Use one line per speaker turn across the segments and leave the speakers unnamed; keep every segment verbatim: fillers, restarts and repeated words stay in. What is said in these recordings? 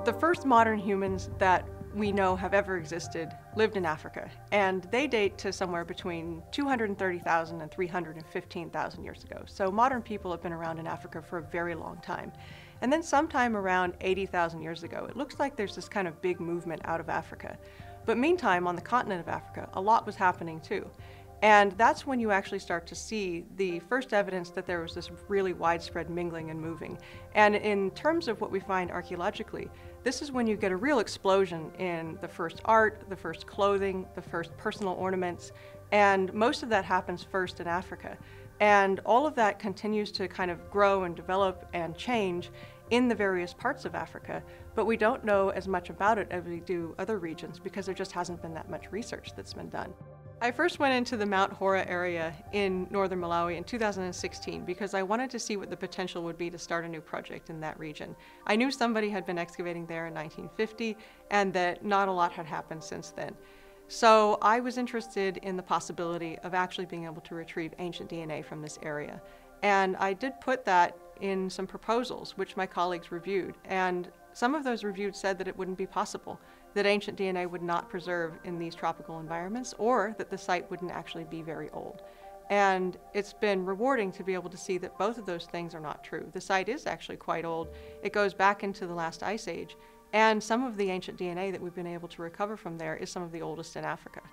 The first modern humans that we know have ever existed lived in Africa, and they date to somewhere between two hundred thirty thousand and three hundred fifteen thousand years ago. So modern people have been around in Africa for a very long time. And then sometime around eighty thousand years ago, it looks like there's this kind of big movement out of Africa. But meantime, on the continent of Africa, a lot was happening too. And that's when you actually start to see the first evidence that there was this really widespread mingling and moving. And in terms of what we find archaeologically, this is when you get a real explosion in the first art, the first clothing, the first personal ornaments, and most of that happens first in Africa. And all of that continues to kind of grow and develop and change in the various parts of Africa, but we don't know as much about it as we do other regions because there just hasn't been that much research that's been done. I first went into the Mount Hora area in northern Malawi in two thousand sixteen because I wanted to see what the potential would be to start a new project in that region. I knew somebody had been excavating there in nineteen fifty and that not a lot had happened since then. So I was interested in the possibility of actually being able to retrieve ancient D N A from this area. And I did put that in some proposals, which my colleagues reviewed. And some of those reviewed said that it wouldn't be possible, that ancient D N A would not preserve in these tropical environments, or that the site wouldn't actually be very old. And it's been rewarding to be able to see that both of those things are not true. The site is actually quite old. It goes back into the last ice age. And some of the ancient D N A that we've been able to recover from there is some of the oldest in Africa.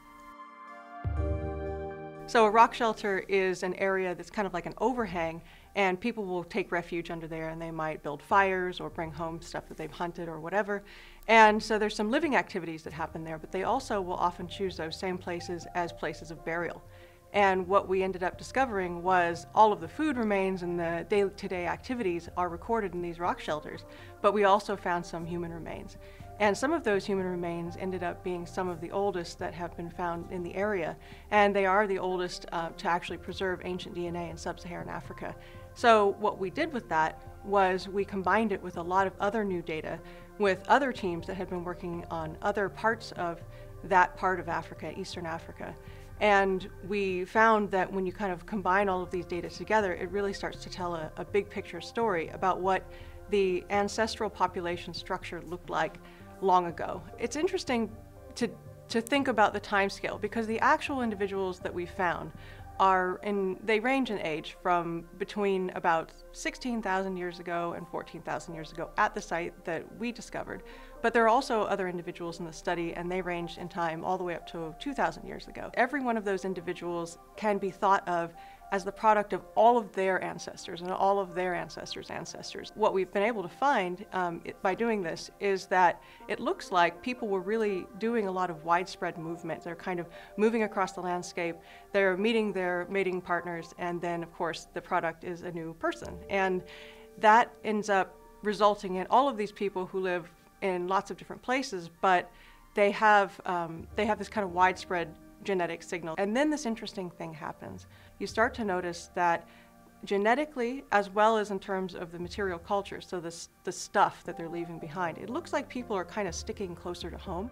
So a rock shelter is an area that's kind of like an overhang, and people will take refuge under there, and they might build fires or bring home stuff that they've hunted or whatever. And so there's some living activities that happen there, but they also will often choose those same places as places of burial. And what we ended up discovering was all of the food remains and the day-to-day activities are recorded in these rock shelters, but we also found some human remains. And some of those human remains ended up being some of the oldest that have been found in the area, and they are the oldest uh, to actually preserve ancient D N A in sub-Saharan Africa. So what we did with that was we combined it with a lot of other new data with other teams that had been working on other parts of that part of Africa, Eastern Africa. And we found that when you kind of combine all of these data together, it really starts to tell a, a big picture story about what the ancestral population structure looked like long ago. It's interesting to, to think about the time scale because the actual individuals that we found are in, they range in age from between about sixteen thousand years ago and fourteen thousand years ago at the site that we discovered. But there are also other individuals in the study, and they ranged in time all the way up to two thousand years ago. Every one of those individuals can be thought of as the product of all of their ancestors and all of their ancestors' ancestors. What we've been able to find um, it, by doing this is that it looks like people were really doing a lot of widespread movement. They're kind of moving across the landscape, they're meeting their mating partners, and then of course the product is a new person. And that ends up resulting in all of these people who live in lots of different places, but they have, um, they have this kind of widespread genetic signal. And then this interesting thing happens. You start to notice that genetically, as well as in terms of the material culture, so the, the stuff that they're leaving behind, it looks like people are kind of sticking closer to home.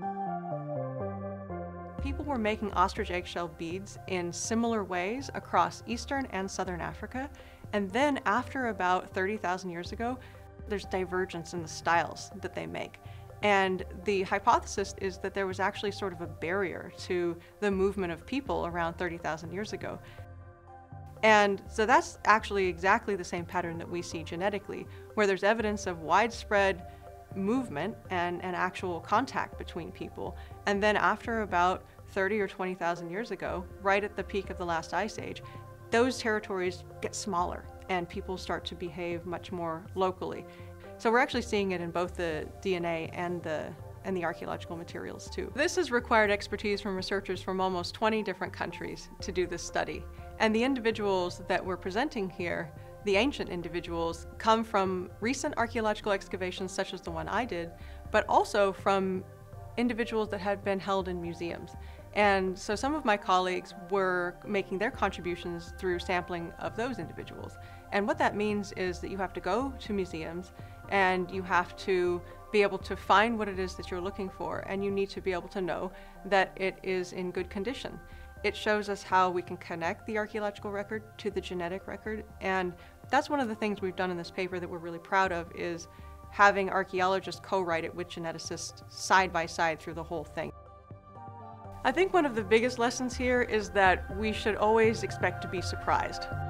People were making ostrich eggshell beads in similar ways across Eastern and Southern Africa. And then after about thirty thousand years ago, there's divergence in the styles that they make. And the hypothesis is that there was actually sort of a barrier to the movement of people around thirty thousand years ago. And so that's actually exactly the same pattern that we see genetically, where there's evidence of widespread movement and, and actual contact between people. And then after about thirty or twenty thousand years ago, right at the peak of the last ice age, those territories get smaller and people start to behave much more locally. So we're actually seeing it in both the D N A and the, and the archaeological materials too. This has required expertise from researchers from almost twenty different countries to do this study. And the individuals that we're presenting here, the ancient individuals, come from recent archaeological excavations such as the one I did, but also from individuals that had been held in museums. And so some of my colleagues were making their contributions through sampling of those individuals. And what that means is that you have to go to museums and you have to be able to find what it is that you're looking for, and you need to be able to know that it is in good condition. It shows us how we can connect the archaeological record to the genetic record, and that's one of the things we've done in this paper that we're really proud of, is having archaeologists co-write it with geneticists side by side through the whole thing. I think one of the biggest lessons here is that we should always expect to be surprised.